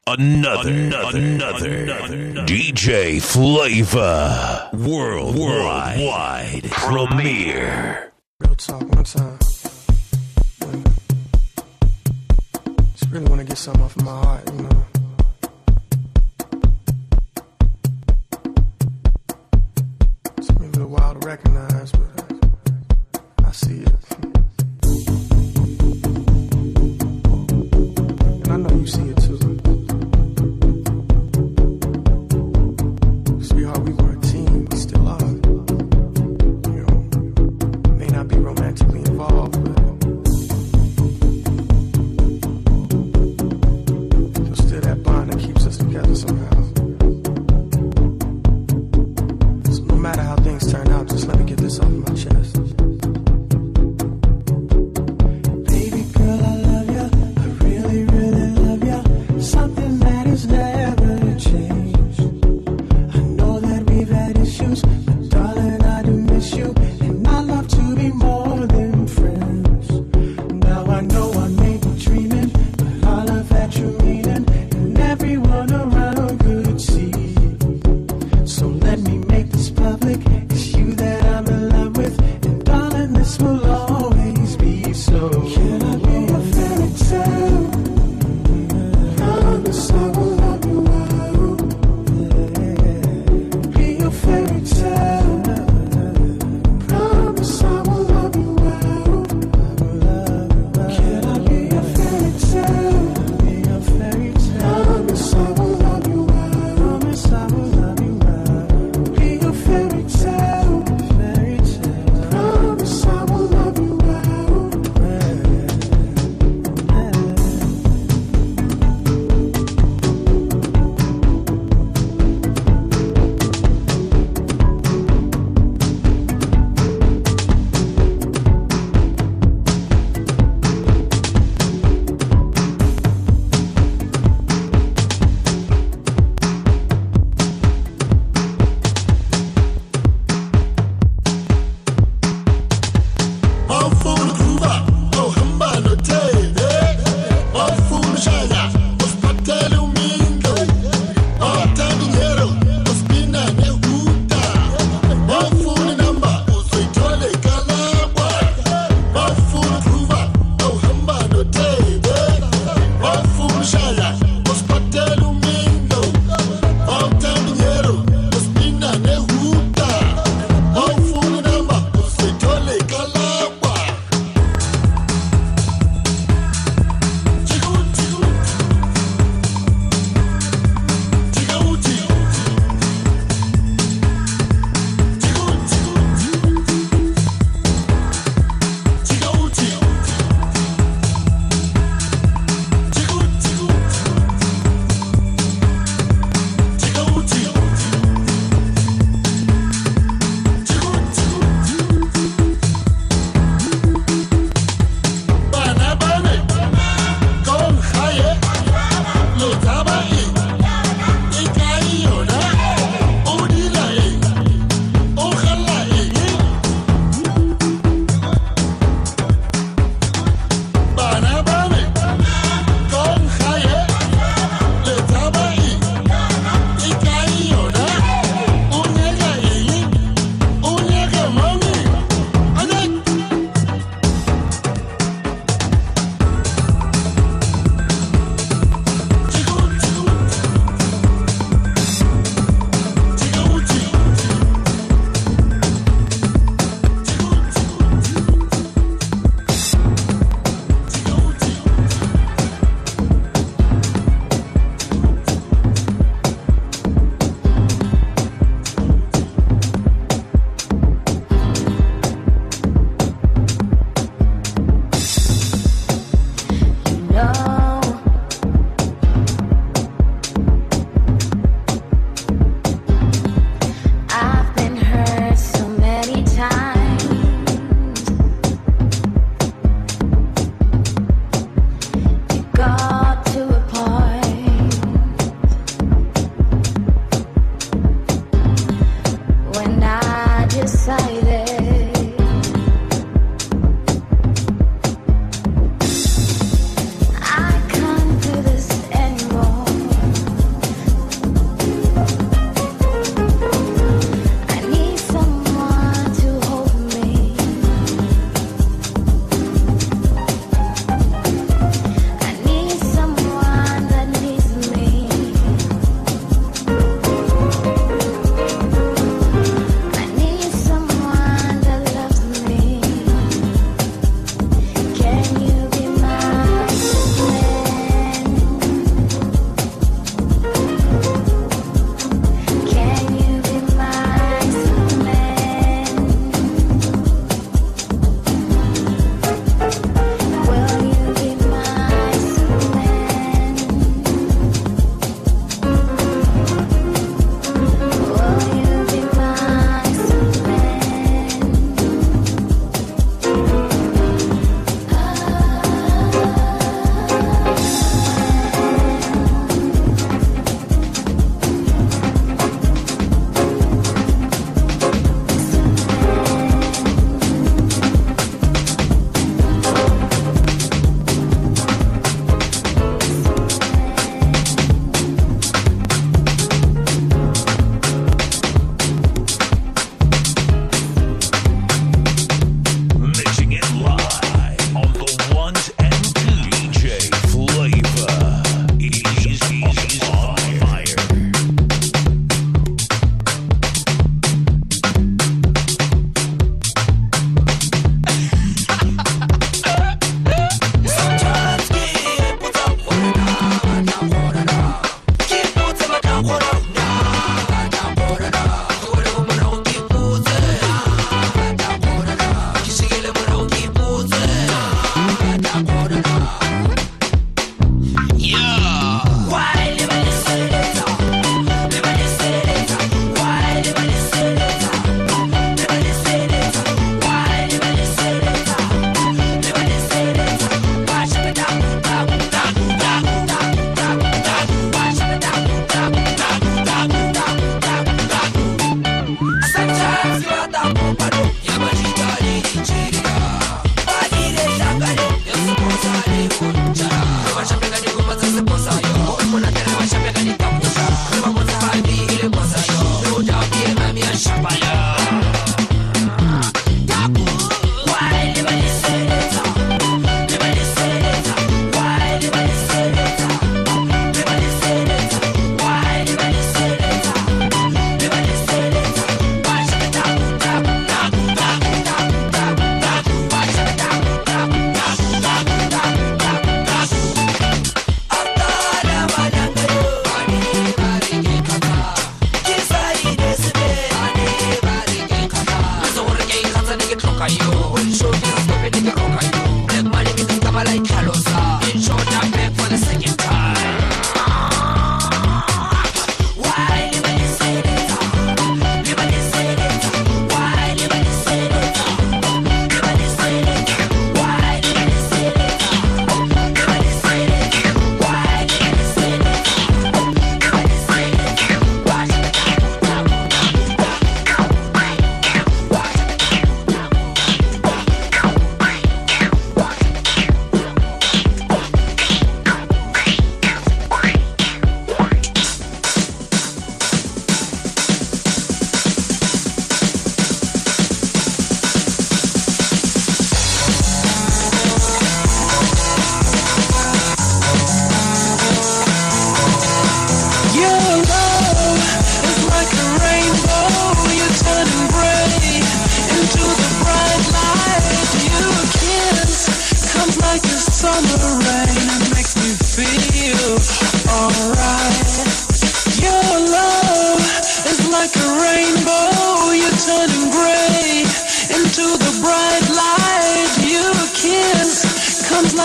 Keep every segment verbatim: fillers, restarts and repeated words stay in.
Another, another, another, another D J Flavor World Worldwide Premiere. Real talk, one time. Just really want to get something off of my heart, you know. It's maybe a little while to recognize, but I see it. And I know you see it too. Sweetheart, we were a team, we still are. You know, may not be romantically involved, but there's still that bond that keeps us together somehow. So no matter how things turn out, just let me get this off my chest. Baby girl, I love ya. I really, really love ya. Something that is never changed. I know that we've had issues, but darling, I do miss you. And I love to be more than friends. Now I know I may be dreaming, but all of that you're meaning, and everyone around could see. So let me make this public. It's you that I'm in love with, and darling, this will always be so. Can I be a fairy tale? Promise I will love you well. Be a fairy tale. Promise I will love you well. Can I be a fairy tale? Be a fairy tale. Promise I will love you well. Promise I will love you well. Be a fairy tale. Fairy tale. Promise I will love you well.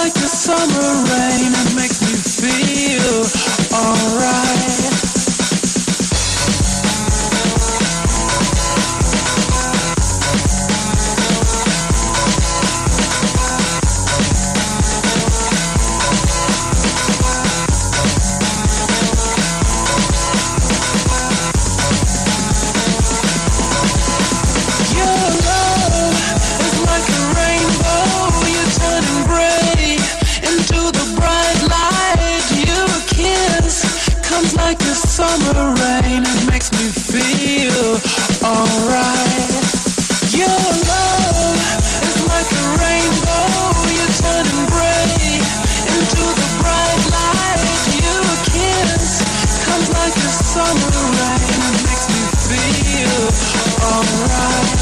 like the summer rain. It makes me feel alright. Summer rain, it makes me feel alright. Your love is like a rainbow. You're turning gray into the bright light. Your kiss comes like a summer rain. It makes me feel alright.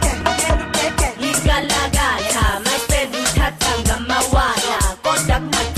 Igalagala, my friend, Tatanga Mawala, Kodak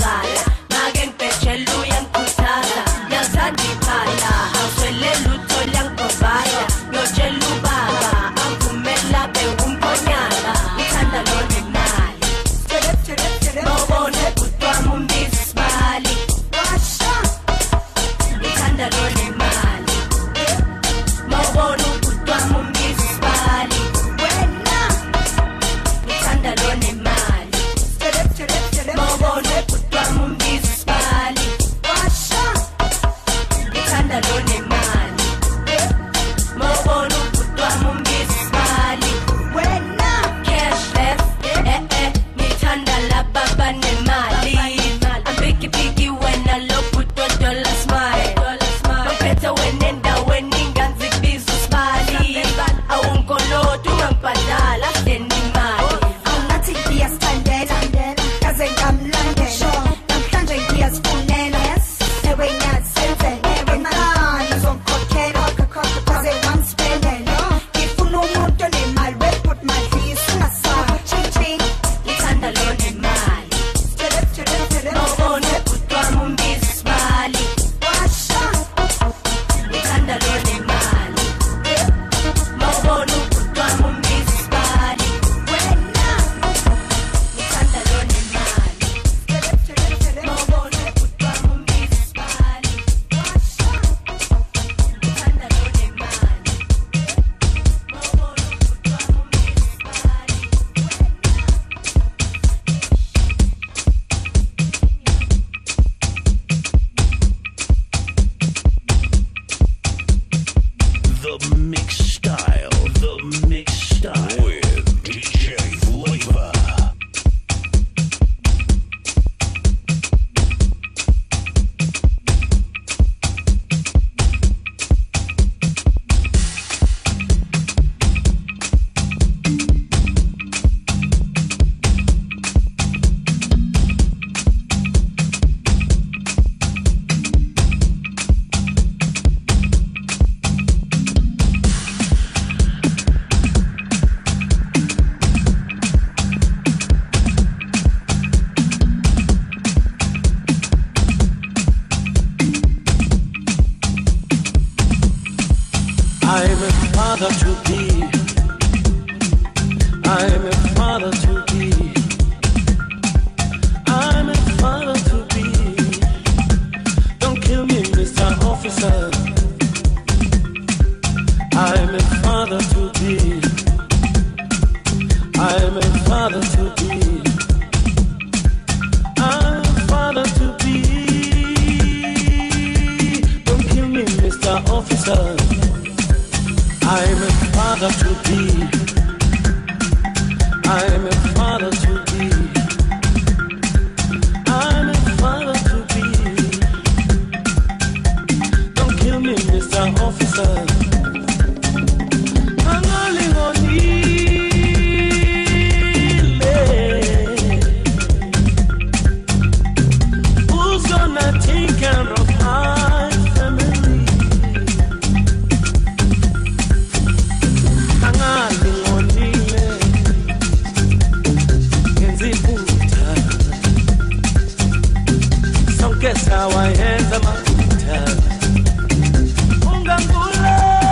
Guess how I end the matter. Ungangula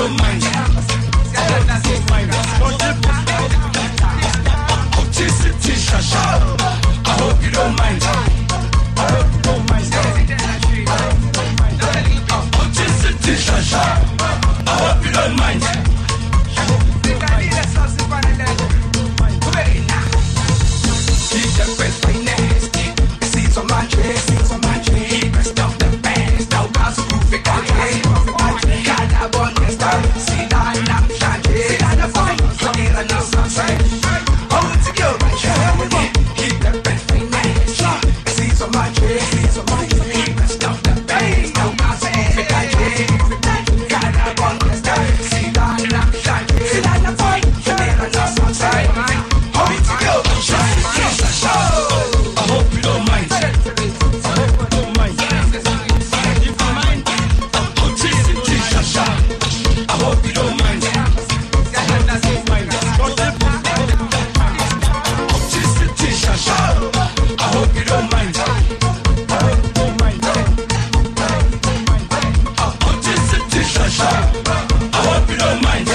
don't mind. Autistic Shasha. I hope you don't mind. I hope you don't mind. Autistic Shasha. I hope you don't mind. Keep the best finesse. Seeds on my dress, seeds on my dress. Keep the stuff the best. Now bounce to proof it. Got that one, yes, that. See that, now, shine, see that, the fun. Forget I know sunshine. Hold to your right hand. Keep the best finesse. Seeds on my dress, seeds on my dress. Keep the stuff the best. Now bounce to proof it. Got that one, yes, that. See that, now, shine, see that, the fun. Forget I know sunshine. Hold to your right hand. I hope you don't mind. I hope you don't mind. If you mind, Autistic Shasha. I hope you don't mind. Autistic Shasha. I hope you don't mind. I hope you don't mind. Autistic Shasha. I hope you don't mind.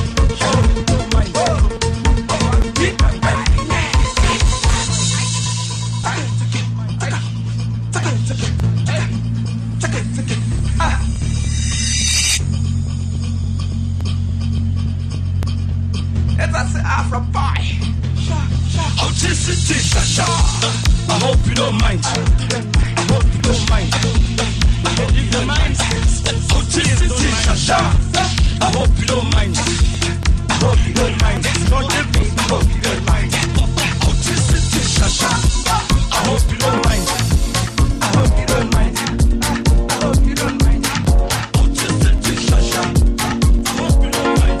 Afro boy. Autistic Shasha. I hope you don't mind. I hope you don't mind. I hope you don't mind. Autistic Shasha. I hope you don't mind. I hope you don't mind. I hope you don't mind. Autistic Shasha. I hope you don't mind. I hope you don't mind. I hope you don't mind. Autistic Shasha. I hope you don't mind.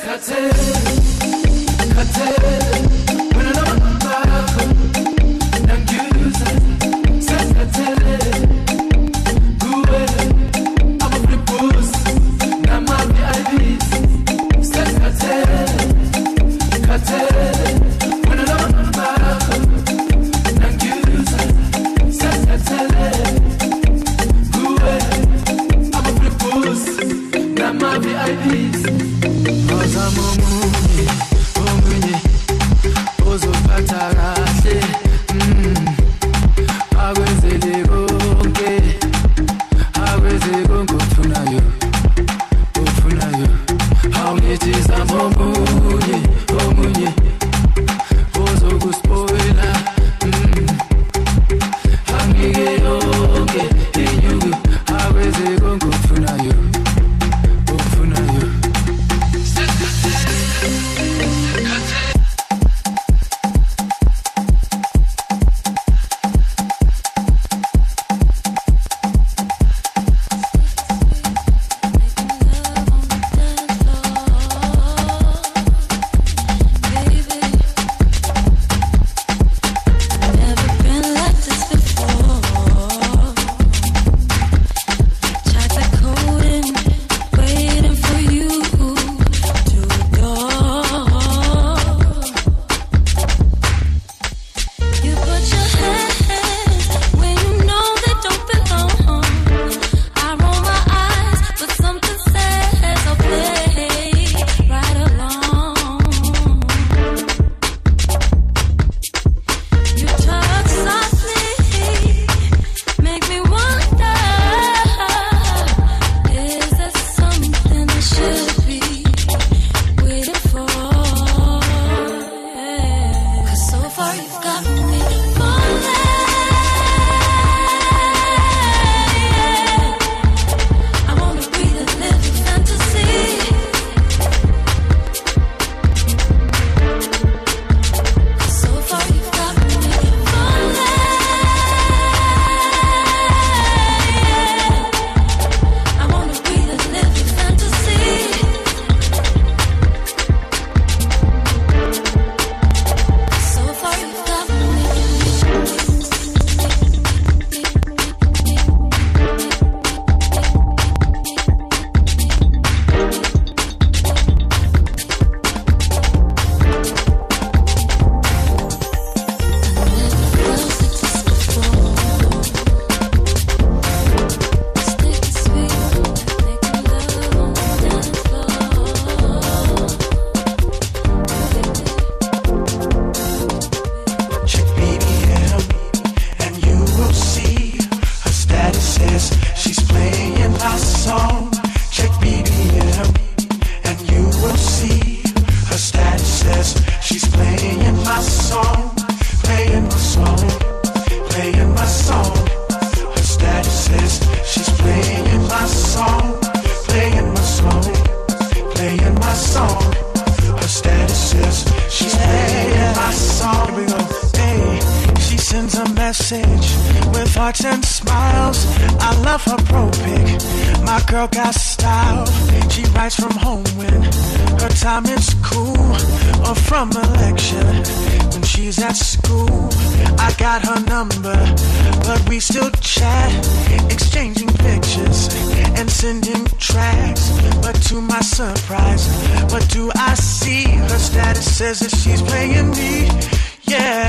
hearts and smiles. I love her pro pic. My girl got style. She writes from home when her time is cool, or from a lecture when she's at school. I got her number, but we still chat, exchanging pictures and sending tracks. But to my surprise, what do I see? Her status says that she's playing me. Yeah,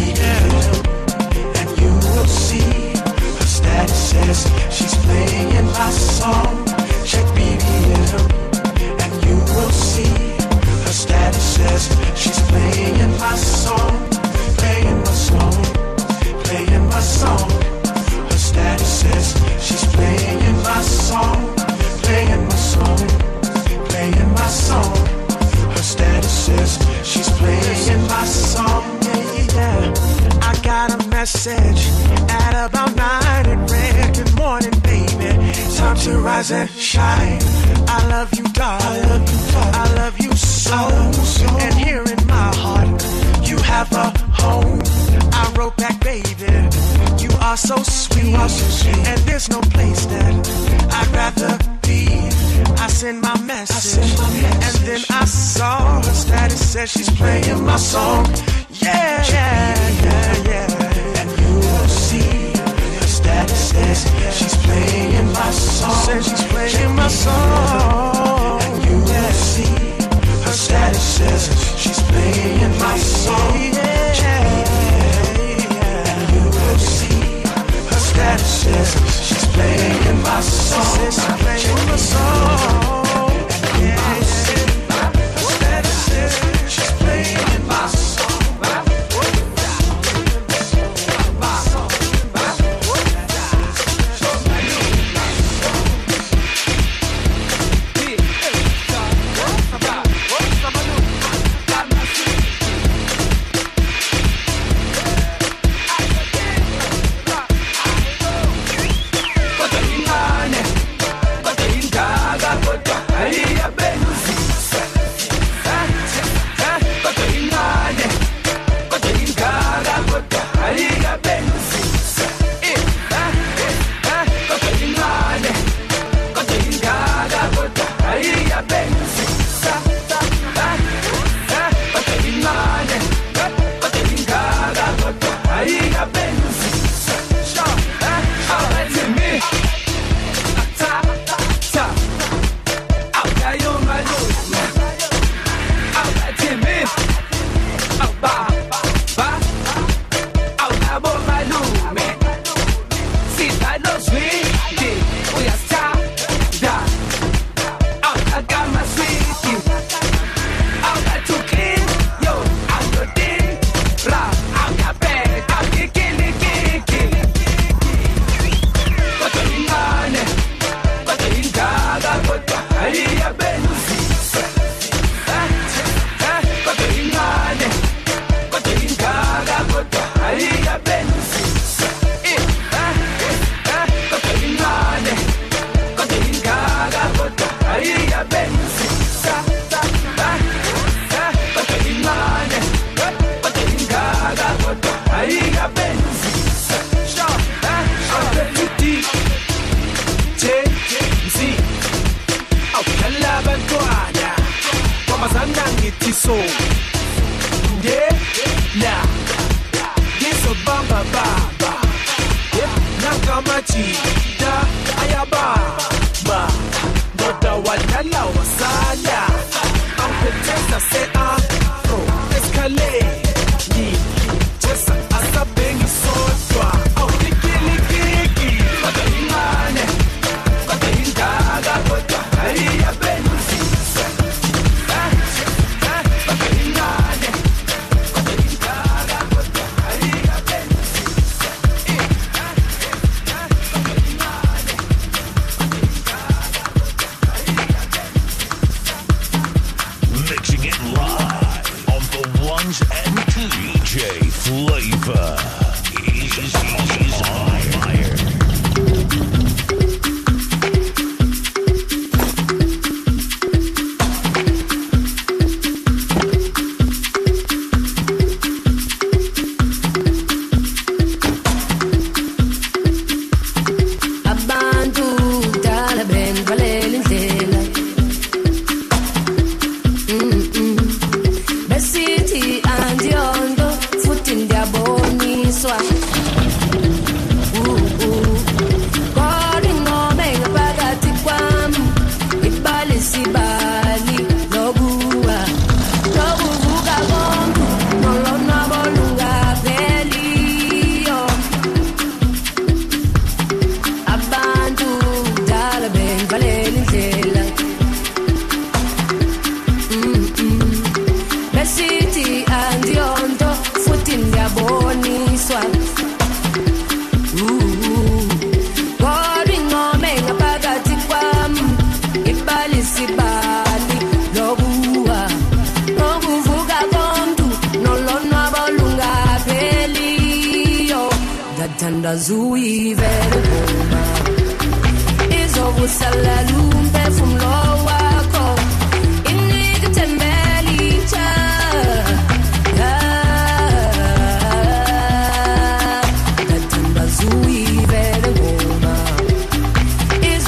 yeah. And you will see. Her status says she's playing my song. Check B B M, and you will see. Her status says she's playing my song, playing my song, playing my song. Her status says she's playing my song, playing my song, playing my song. Her status says she's playing my song. Yeah, yeah. I got a message at about nine. It read, "Good morning, baby. Time to rise and shine. I love you, darling. I love you, darling. I love you so. so. And here in my heart, you have a home." I wrote back, "Baby, you are so sweet. You are so sweet. And there's no place that I'd rather be." I send my message, I send my message. And then I status says she's playing my song. Yeah, yeah, yeah, yeah. And you will see her status says she's playing my song. Says she's playing my song. And you will see her status says she's playing my song. Yeah, yeah. And you will see her status says she's playing my song. Says she's playing my song.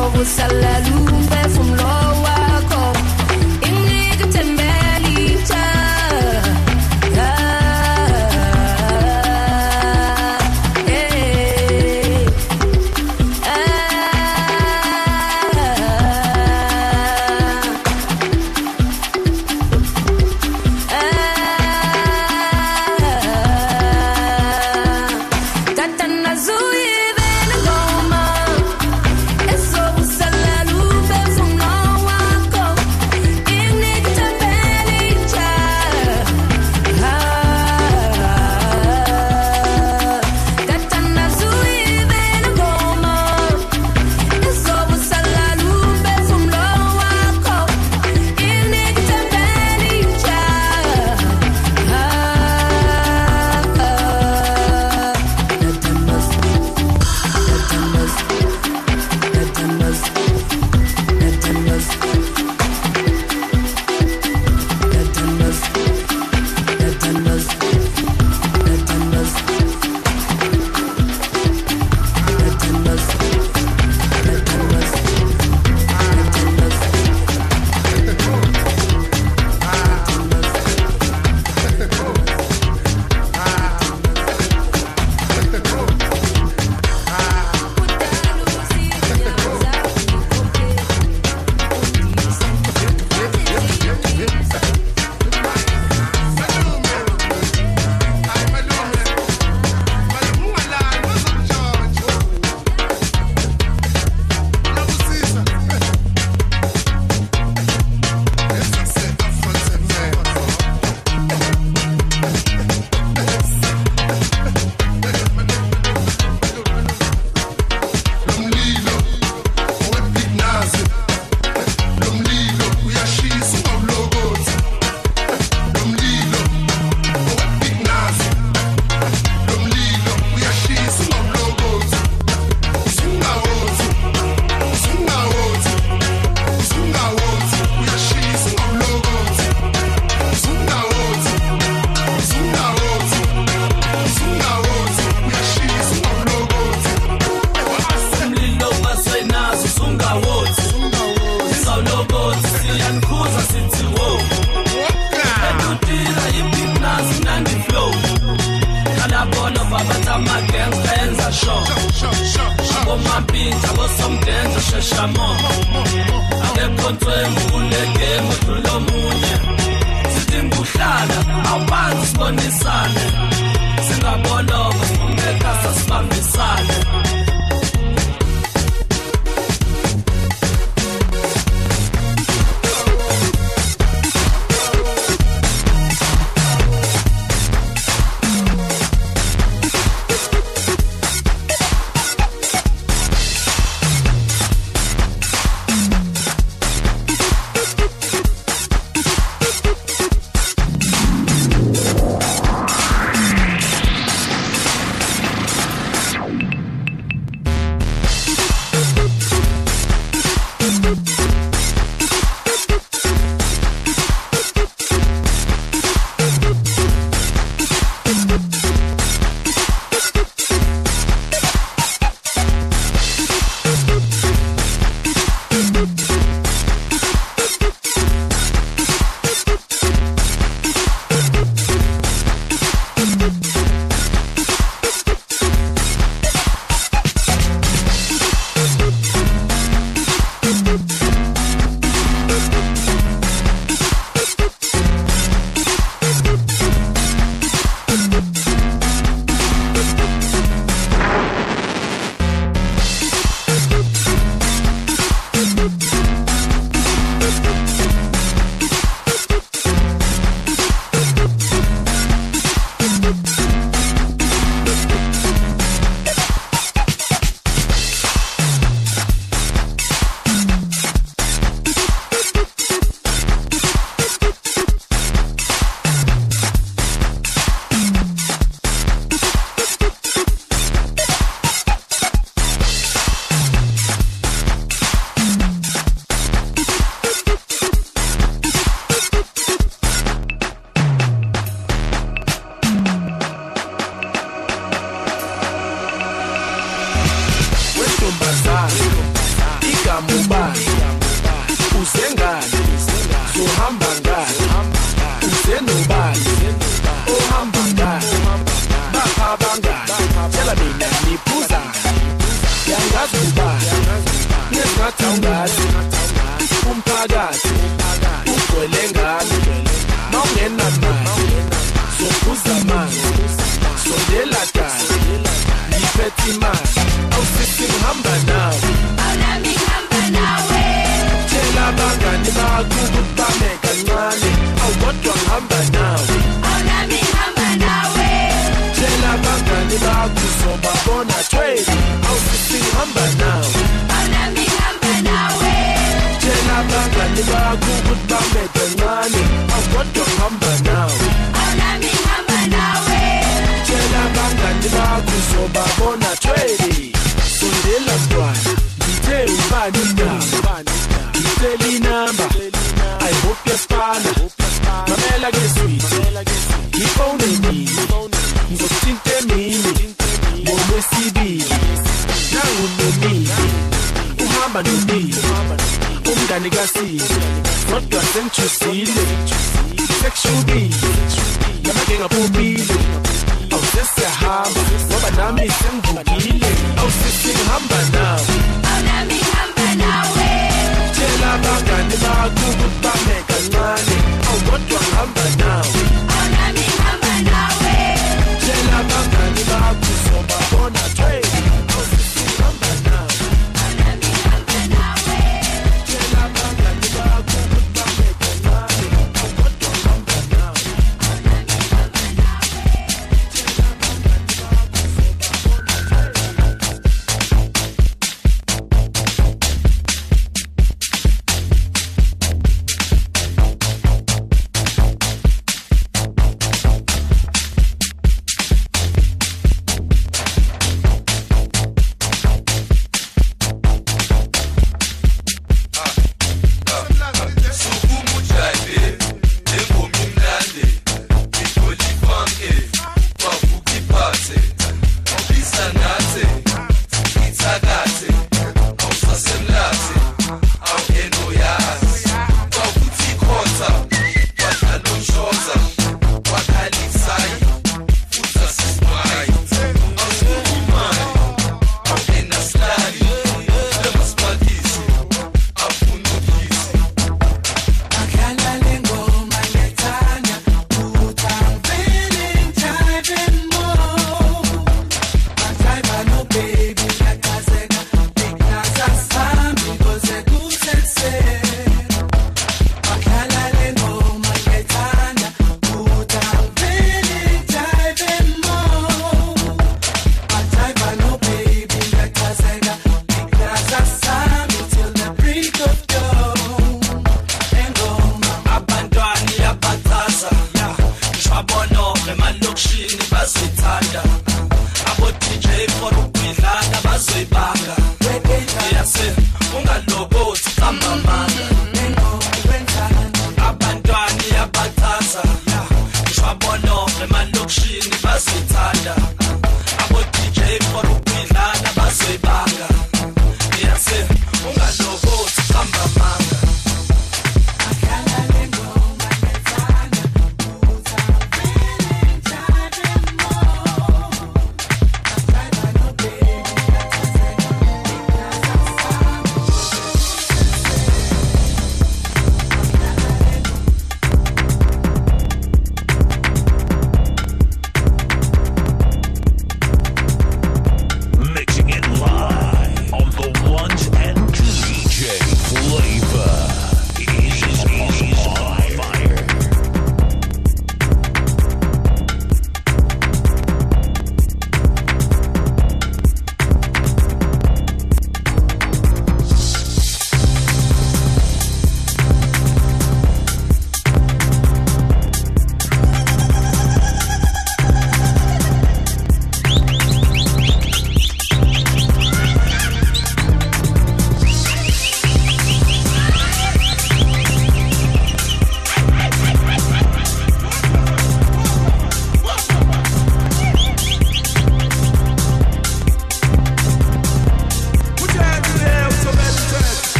Salad, from low, in nigga, tembele, show abo mampinta abo somdenza sheshamo akekhontsweni kule game lo munye sidinga uhlala awubanzi sibonisane singaboloka ungeka sasibambisane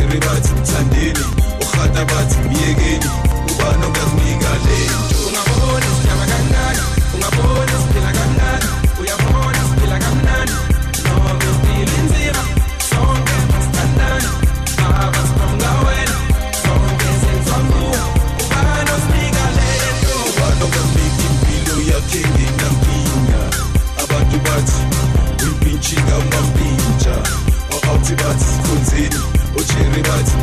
uJerry bathi mthandeni ukhata bathi myekeni ubani ongakunika lento ungabona sihlaba kancane ungabona siphila kamnandi uyabona siphila kamnandi noma uphila inzima sonke sithandana baba sibonga wena sonke senzomuka ubani osinika lento ubani ongakunika impilo yakhe ngenampinya abantu bathi uyimpintshika mampintsha awuthi bathi sikhonzeni uJerry bathi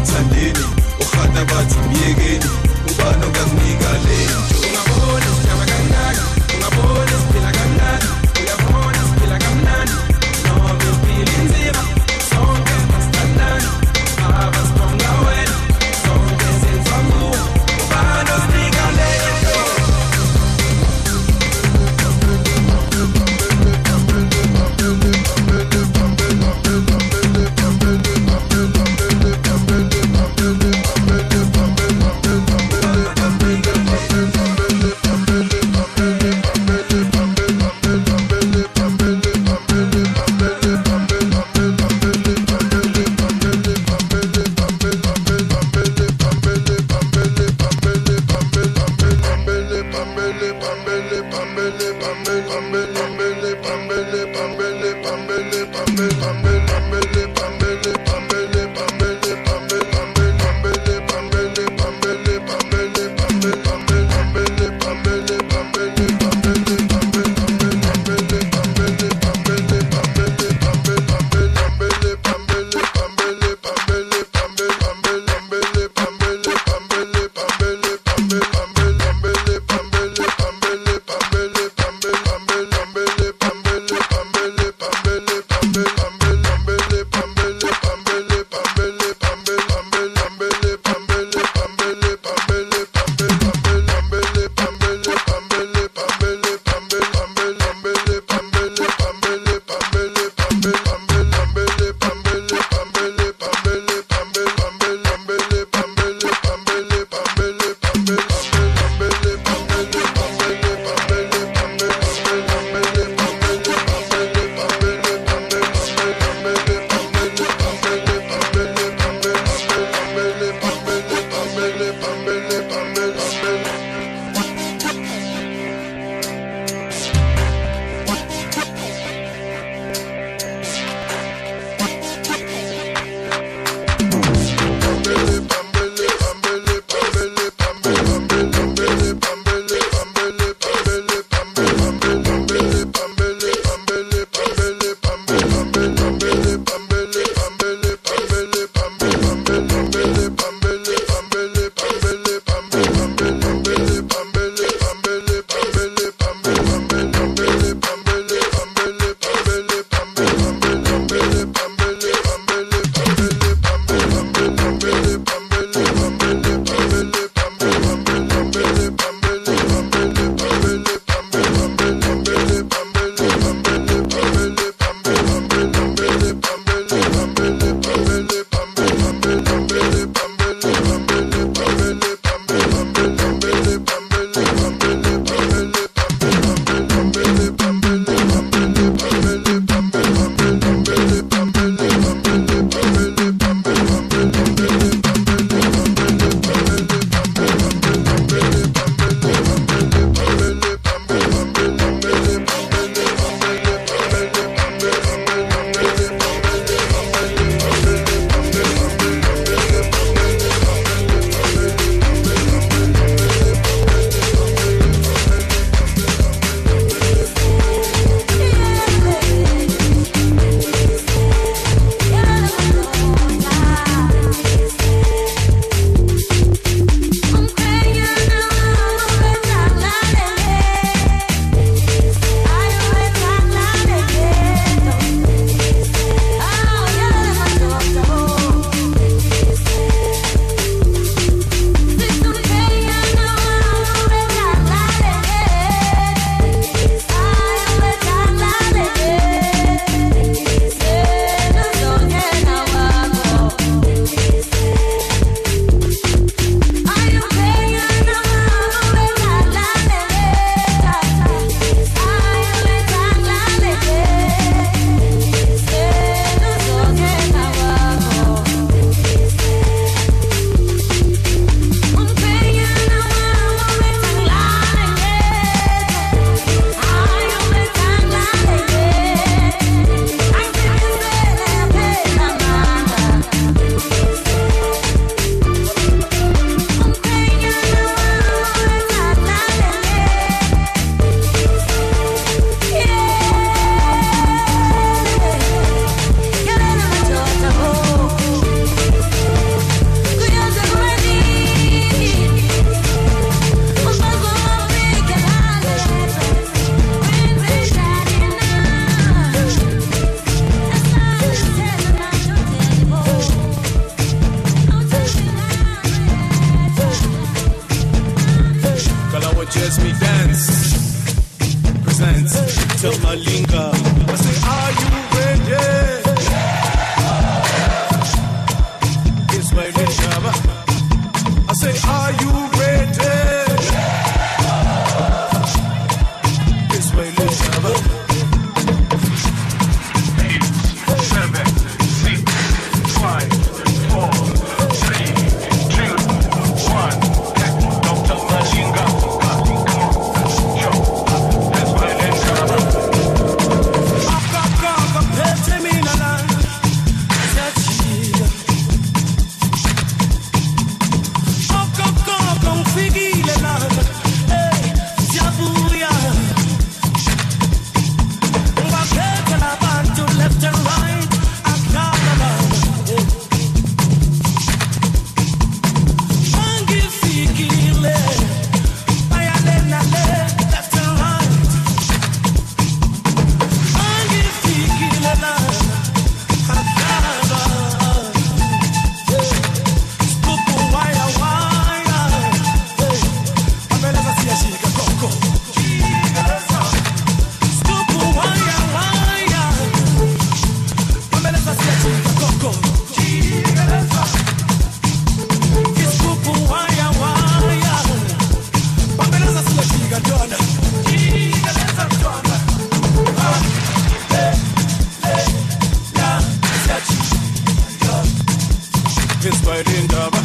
Eswelindaba.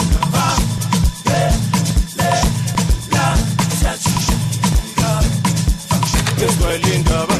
Eswelindaba.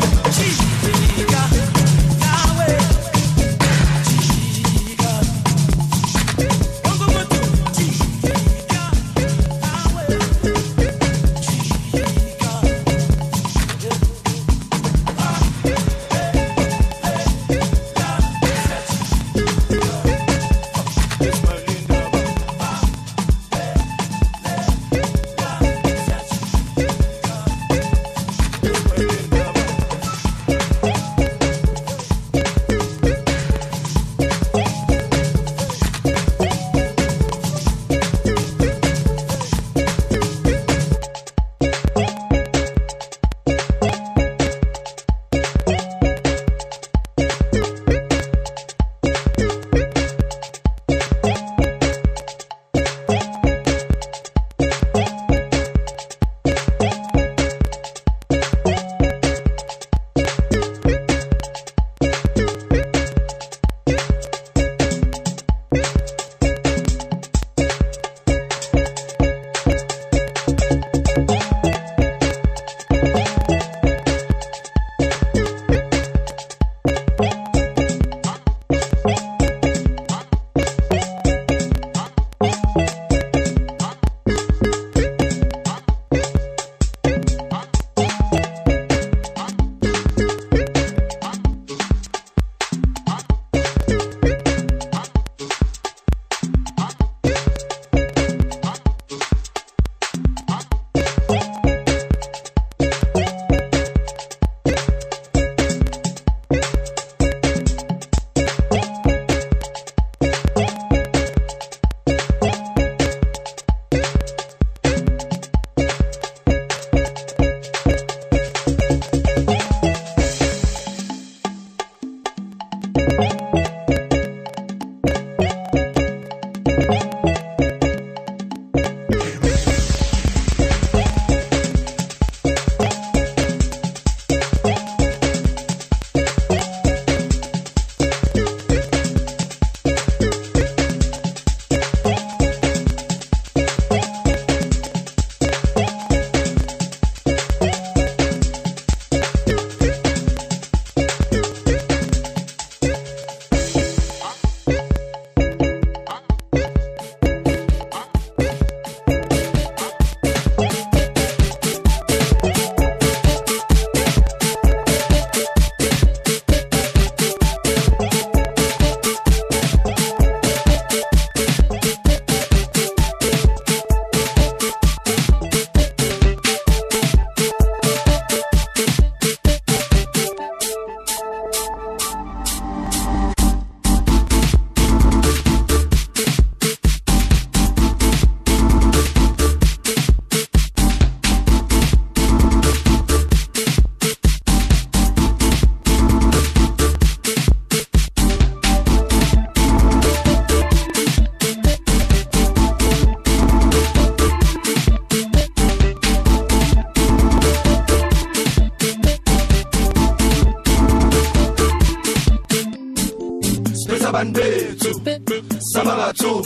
Bandethu Samagathu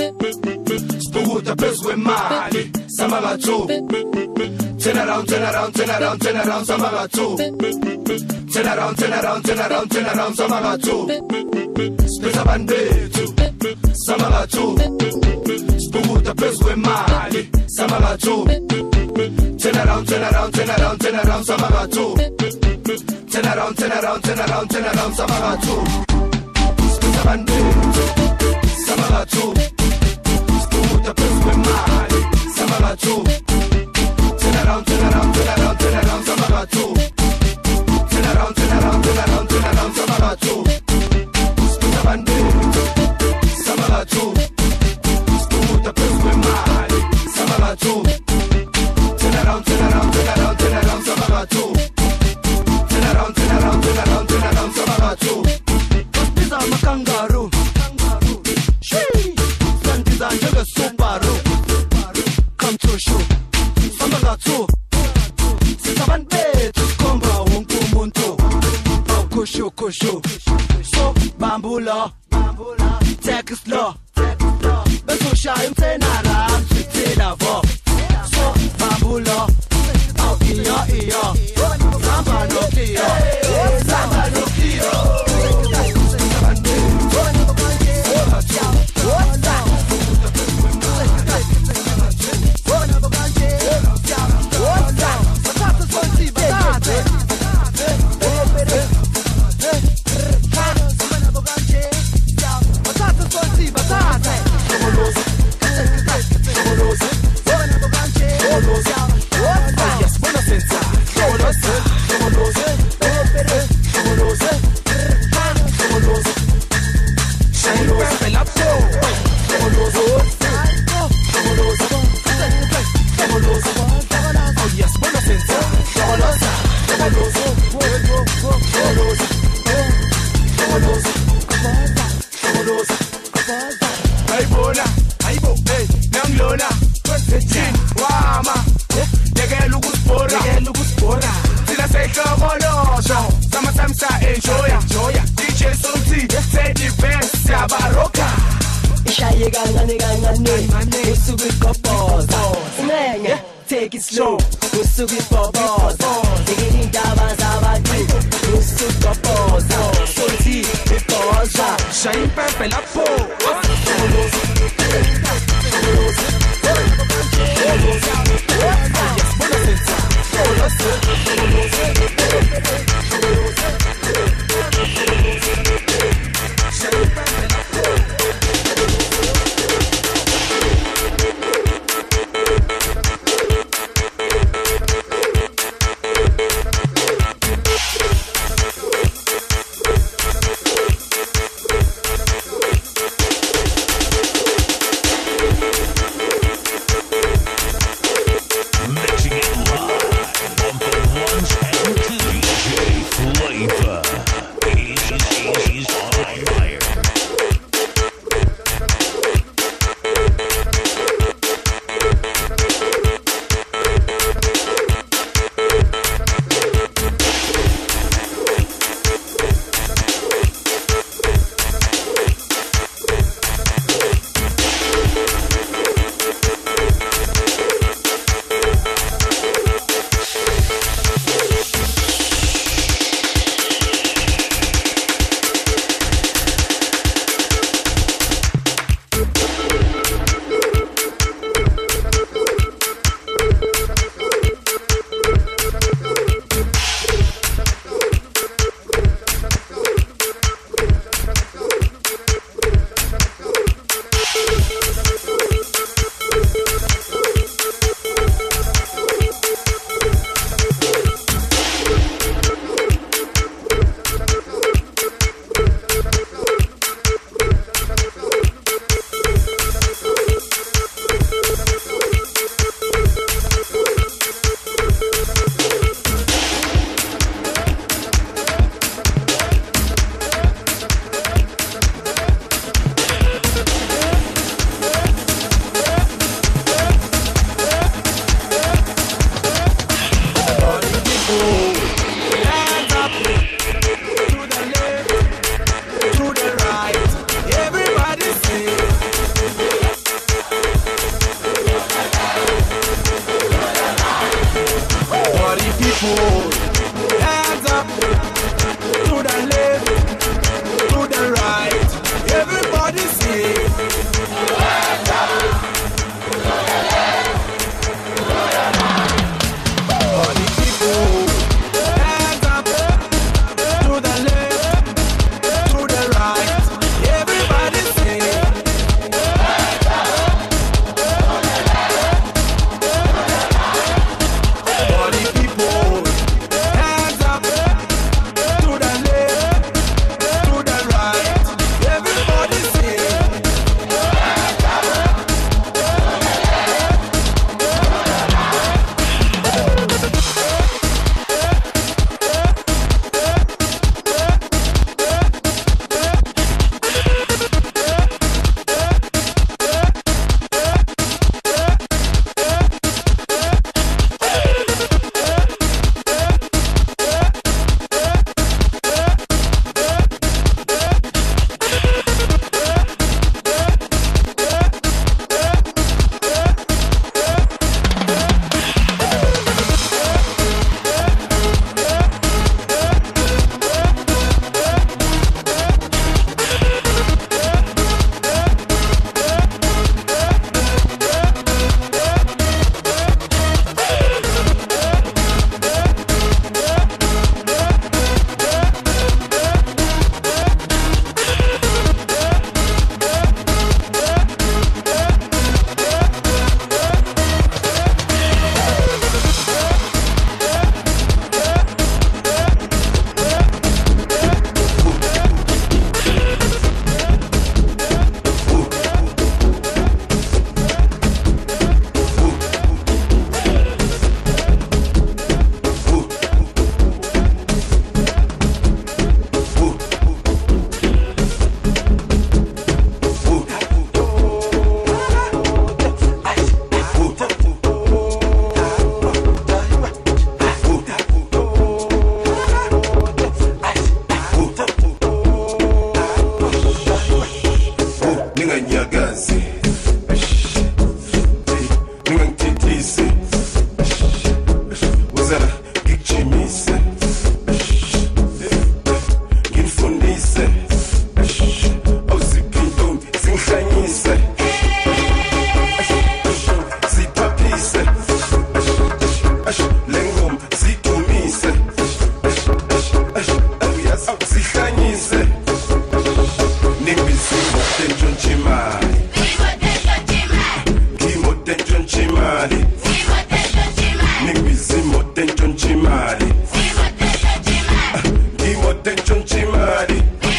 Spukuta phezu kwemali Samagathu Turn around, turn around, turn around, turn around Samagathu Turn around, turn around, turn around, turn around Samagathu Spesa Bandethu Samagathu Spukuta phezu kwemali Samagathu Turn around, turn around, turn around, turn around Samagathu Turn around, turn around, turn around, turn around Samagathu Bandethu Samagathu Spukuta phezu kwemali Samagathu Turn around, turn around, turn around, turn around Samagathu Turn around, turn around, turn around, turn around Samagathu Spukuta Bandethu Samagathu Spukuta phezu kwemali Samagathu Turn around, turn around, turn around, turn around Samagathu Turn around, turn around, turn around, turn around Samagathu Ama kangaroo, shee, sandiza njenge Subaru, come to show, Samagathu, sisabantu bethu sikhomba wonke umuntu, awukhushu khushu, so bambula, take it slow, bese Pusha imtenaram Tidavo So Babulo Au iyo iyo Samba no kio Samba no kio Take it slow, usugi popozo. Digging down, zavadi, usugi popozo. Solti, popoza. Shine pepper la po. sihlanyise awuziphi intombi zingihlanyise ziphaphise lengoma zidumise uyazi zihlanyise ningizimo tentshontshimali ngimo tentshontshimali ningizimo tentshontshimali ngimo tentshontshimali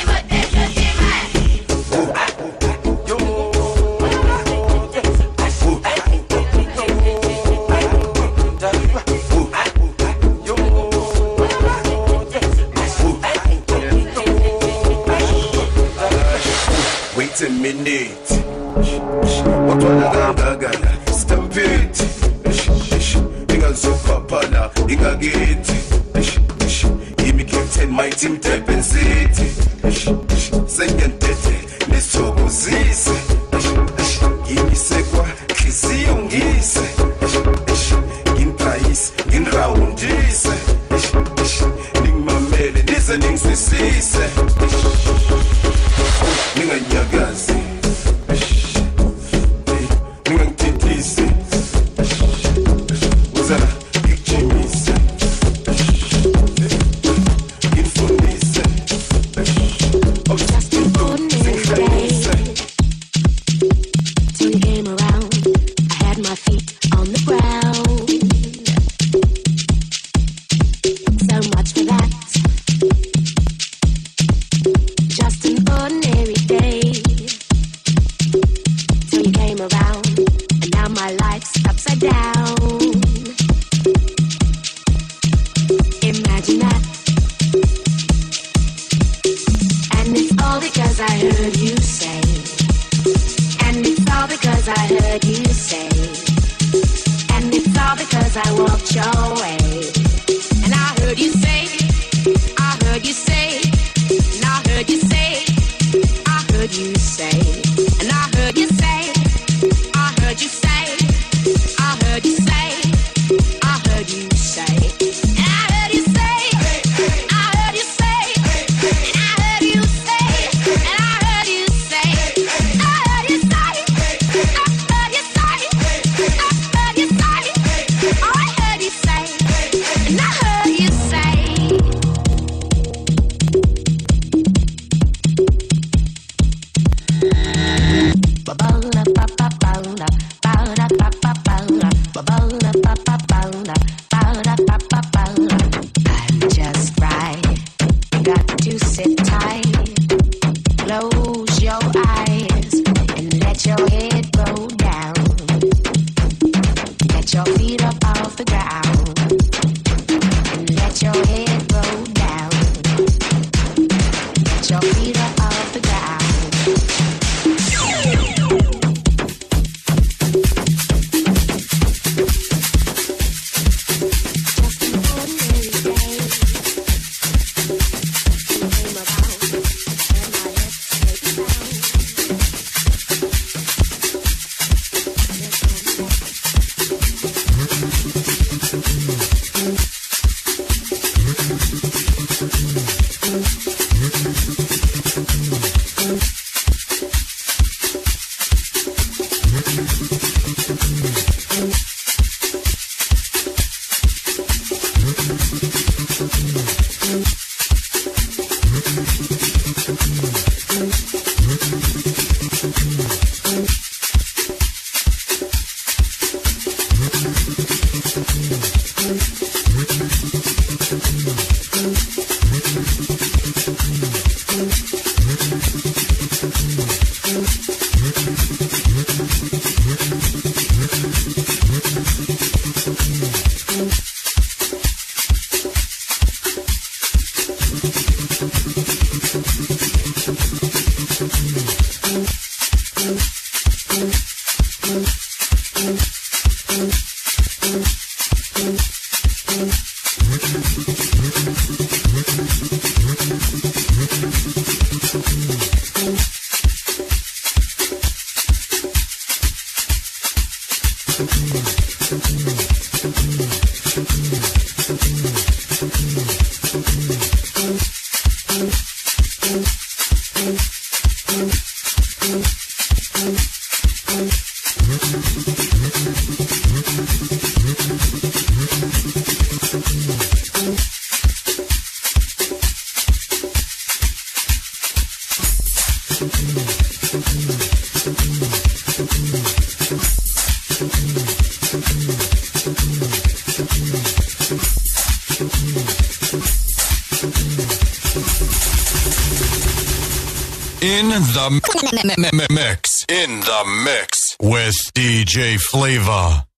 Wait a minute. What wanna gagagala? Stampede. Inga zupapala, inga gate. Give me captain, my team Durban City. Sengentete, nesoko zise. Ngisekwa, khisiyo ngise. Nginprice, nginrawundise. Ningimamele, nize ningisisise. Ninganyagazi ningangithithisi uzala ngikujimise ngifundise Just an ordinary day till you came around. I had my feet on the ground. So much for that. Just an ordinary day till you came around, and now my life's upside down. Imagine that. And it's all because I heard you say. And it's all because I heard you say. And it's all because I walked your way. And I heard you say, I heard you say, and I heard you say, I heard you say, and I heard you say, I heard you say, I heard you say, I heard you say, and I heard you say, I heard you say, and I heard you say, and I heard you say, I heard you say, I heard you say, I heard you say, oh I heard you say, and I heard you say. I'm just right. You got to sit tight. Close your eyes and let your head roll down. Get your feet up off the ground and let your head roll down. Get your feet up off the ground. Thank you. In the mix. In the mix with D J Flavor.